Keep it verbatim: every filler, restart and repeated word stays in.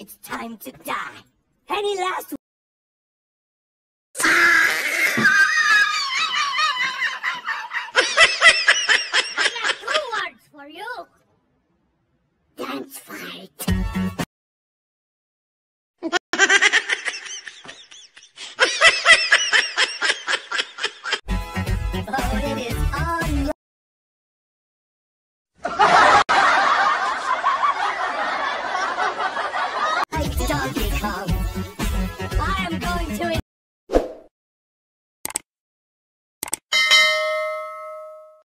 It's time to die. Any last I got two words for you. Dance fight.